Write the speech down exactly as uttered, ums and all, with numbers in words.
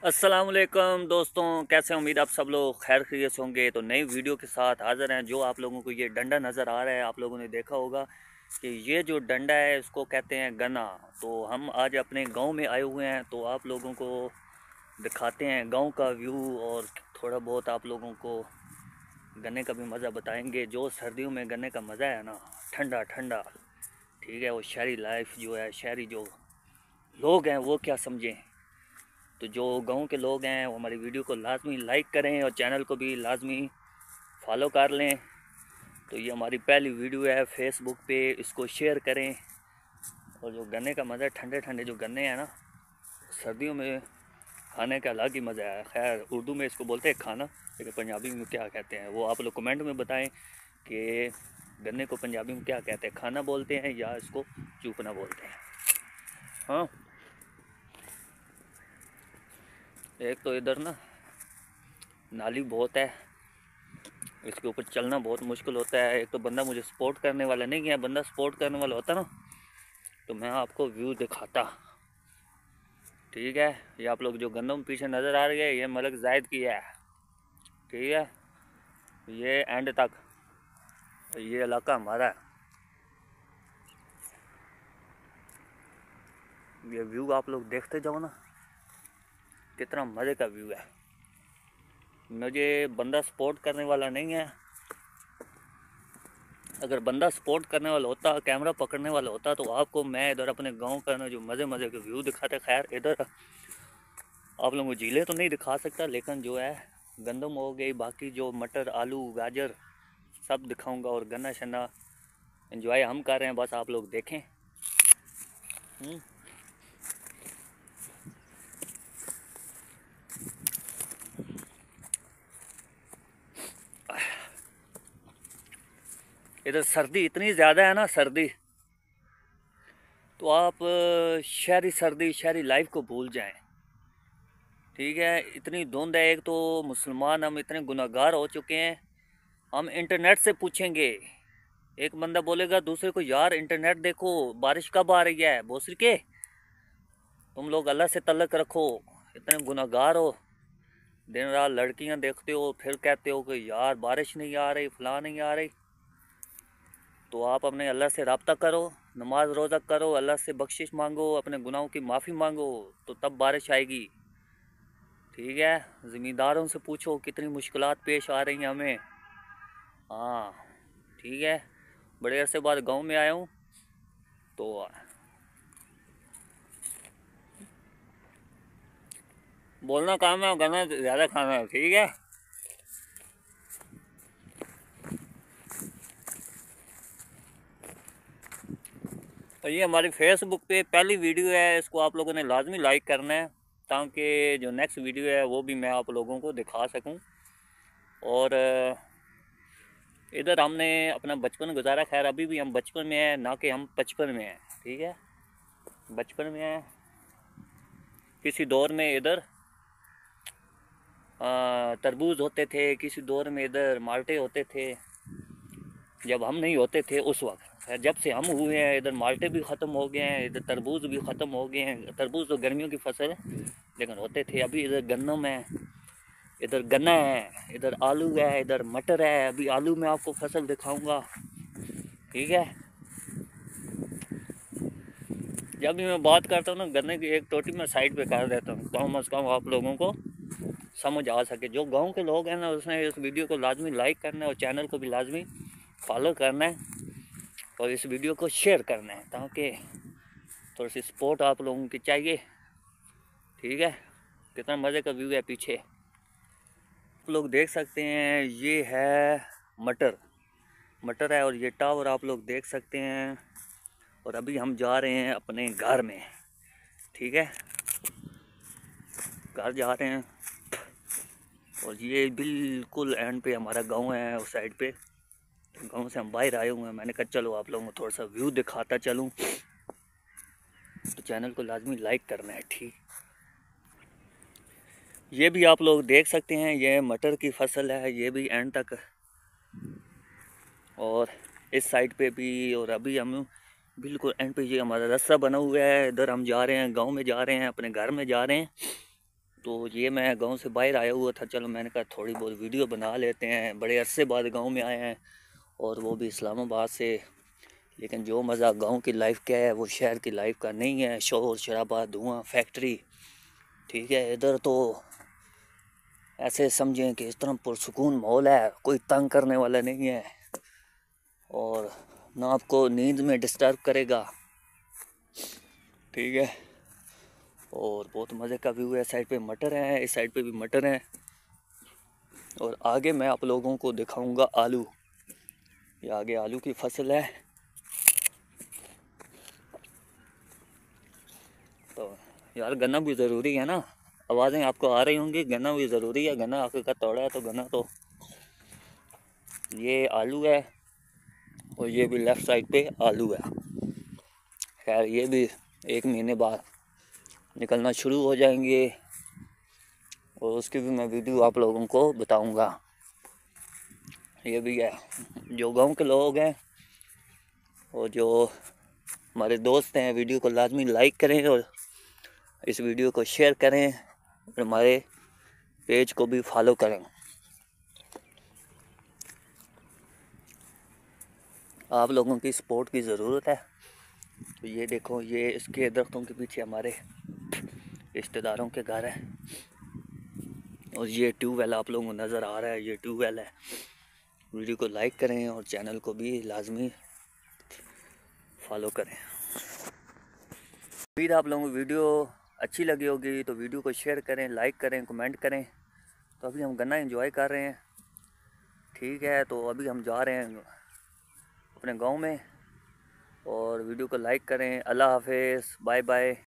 अस्सलामुअलैकुम दोस्तों, कैसे उम्मीद आप सब लोग खैर खैरियत से होंगे। तो नई वीडियो के साथ हाज़िर हैं। जो आप लोगों को ये डंडा नज़र आ रहा है, आप लोगों ने देखा होगा कि ये जो डंडा है इसको कहते हैं गन्ना। तो हम आज अपने गांव में आए हुए हैं, तो आप लोगों को दिखाते हैं गांव का व्यू और थोड़ा बहुत आप लोगों को गन्ने का भी मज़ा बताएंगे। जो सर्दियों में गन्ने का मज़ा है ना, ठंडा ठंडा, ठीक है। वो शहरी लाइफ जो है, शहरी जो लोग हैं वो क्या समझें। तो जो गांव के लोग हैं वो हमारी वीडियो को लाजमी लाइक करें और चैनल को भी लाजमी फॉलो कर लें। तो ये हमारी पहली वीडियो है फेसबुक पे, इसको शेयर करें। और जो गन्ने का मज़ा है, ठंडे ठंडे जो गन्ने हैं ना, सर्दियों में खाने का अलग ही मज़ा है। खैर उर्दू में इसको बोलते हैं खाना, लेकिन पंजाबी में क्या कहते हैं वो आप लोग कमेंट में बताएं कि गन्ने को पंजाबी में क्या कहते हैं, खाना बोलते हैं या इसको चूपना बोलते हैं। हाँ, एक तो इधर ना नाली बहुत है, इसके ऊपर चलना बहुत मुश्किल होता है। एक तो बंदा मुझे सपोर्ट करने वाला नहीं है, बंदा सपोर्ट करने वाला होता ना तो मैं आपको व्यू दिखाता, ठीक है। ये आप लोग जो गंदम पीछे नज़र आ रही है, ये मलिक जायद की है, ठीक है। ये एंड तक ये इलाका हमारा है। ये व्यू आप लोग देखते जाओ ना, कितना मज़े का व्यू है। मुझे बंदा सपोर्ट करने वाला नहीं है। अगर बंदा सपोर्ट करने वाला होता, कैमरा पकड़ने वाला होता, तो आपको मैं इधर अपने गांव का ना जो मज़े मज़े के व्यू दिखाते। खैर इधर आप लोगों को झीलें तो नहीं दिखा सकता, लेकिन जो है गंदम हो गई, बाकी जो मटर आलू गाजर सब दिखाऊंगा। और गन्ना शन्ना एंजॉय हम कर रहे हैं, बस आप लोग देखें। हुँ? इधर सर्दी इतनी ज़्यादा है ना, सर्दी तो आप शहरी सर्दी शहरी लाइफ को भूल जाएं, ठीक है। इतनी धुंध है, एक तो मुसलमान हम इतने गुनहगार हो चुके हैं। हम इंटरनेट से पूछेंगे, एक बंदा बोलेगा दूसरे को, यार इंटरनेट देखो बारिश कब आ रही है, बोसरी के तुम लोग अल्लाह से तल्लक रखो, इतने गुनहगार हो। दिन रात लड़कियां देखते हो, फिर कहते हो कि यार बारिश नहीं आ रही, फलां नहीं आ रही। तो आप अपने अल्लाह से रब्ता करो, नमाज रोज़ा करो, अल्लाह से बख्शिश मांगो, अपने गुनाहों की माफ़ी मांगो, तो तब बारिश आएगी, ठीक है। ज़मींदारों से पूछो कितनी मुश्किलात पेश आ रही हैं हमें। हाँ, ठीक है। बड़े अरसे बाद गांव में आया हूँ, तो बोलना काम है, गाना ज़्यादा खाना है, ठीक है। और ये हमारी फेसबुक पे पहली वीडियो है, इसको आप लोगों ने लाजमी लाइक करना है, ताकि जो नेक्स्ट वीडियो है वो भी मैं आप लोगों को दिखा सकूं। और इधर हमने अपना बचपन गुजारा। खैर अभी भी हम बचपन में हैं, ना कि हम बचपन में हैं, ठीक है। बचपन में हैं। किसी दौर में इधर तरबूज होते थे, किसी दौर में इधर माल्टे होते थे। जब हम नहीं होते थे उस वक्त, जब से हम हुए हैं इधर माल्टे भी ख़त्म हो गए हैं, इधर तरबूज भी ख़त्म हो गए हैं। तरबूज तो गर्मियों की फसल है, लेकिन होते थे। अभी इधर गन्नम है, इधर गन्ना है, इधर आलू है, इधर मटर है। अभी आलू में आपको फसल दिखाऊंगा, ठीक है। जब भी मैं बात करता हूँ ना गन्ने की, एक टोटी में साइड पे कर देता हूँ, कम अज़ कम आप लोगों को समझ आ सके। जो गांव के लोग हैं ना, उसने इस वीडियो को लाजमी लाइक करना है और चैनल को भी लाजमी फॉलो करना है और इस वीडियो को शेयर करना है, ताकि थोड़ी सी सपोर्ट आप लोगों की चाहिए, ठीक है। कितना मज़े का व्यू है पीछे, आप लोग देख सकते हैं। ये है मटर मटर है और ये टावर आप लोग देख सकते हैं। और अभी हम जा रहे हैं अपने घर में, ठीक है, घर जा रहे हैं। और ये बिल्कुल एंड पे हमारा गांव है, उस साइड पे। गांव से हम बाहर आए हुए हैं, मैंने कहा चलो आप लोगों को थोड़ा सा व्यू दिखाता चलूं। तो चैनल को लाजमी लाइक करना है, ठीक। ये भी आप लोग देख सकते हैं, ये मटर की फसल है, ये भी एंड तक। और इस साइड पे भी। और अभी हम बिल्कुल एंड पे, ये हमारा रास्ता बना हुआ है, इधर हम जा रहे हैं, गांव में जा रहे हैं, अपने घर में जा रहे हैं। तो ये मैं गांव से बाहर आया हुआ था, चलो मैंने कहा थोड़ी बहुत वीडियो बना लेते हैं। बड़े अरसे बाद गांव में आए हैं और वो भी इस्लामाबाद से। लेकिन जो मज़ा गांव की लाइफ का है वो शहर की लाइफ का नहीं है। शोर शराबा, धुआं, फैक्ट्री, ठीक है। इधर तो ऐसे समझें कि इस तरह पुरसुकून माहौल है, कोई तंग करने वाला नहीं है और ना आपको नींद में डिस्टर्ब करेगा, ठीक है। और बहुत मज़े का व्यू है। साइड पे मटर है, इस साइड पे भी मटर है। और आगे मैं आप लोगों को दिखाऊंगा आलू। ये आगे आलू की फसल है। तो यार गन्ना भी ज़रूरी है ना, आवाज़ें आपको आ रही होंगी। गन्ना भी ज़रूरी है, गन्ना आपके का तोड़ा है तो गन्ना। तो ये आलू है और ये भी लेफ़्ट साइड पे आलू है। खैर ये भी एक महीने बाद निकलना शुरू हो जाएंगे और उसकी भी मैं वीडियो आप लोगों को बताऊंगा। ये भी है। जो गांव के लोग हैं और जो हमारे दोस्त हैं, वीडियो को लाजमी लाइक करें और इस वीडियो को शेयर करें और हमारे पेज को भी फॉलो करें। आप लोगों की सपोर्ट की ज़रूरत है। तो ये देखो, ये इसके दरख्तों के पीछे हमारे रिश्तेदारों के घर है और ये ट्यूबवेल आप लोगों को नज़र आ रहा है, ये ट्यूबवेल है। वीडियो को लाइक करें और चैनल को भी लाजमी फॉलो करें। उम्मीद आप लोगों को वीडियो अच्छी लगी होगी, तो वीडियो को शेयर करें, लाइक करें, कमेंट करें। तो अभी हम गन्ना एंजॉय कर रहे हैं, ठीक है। तो अभी हम जा रहे हैं अपने गांव में और वीडियो को लाइक करें। अल्लाह हाफिज़, बाय बाय।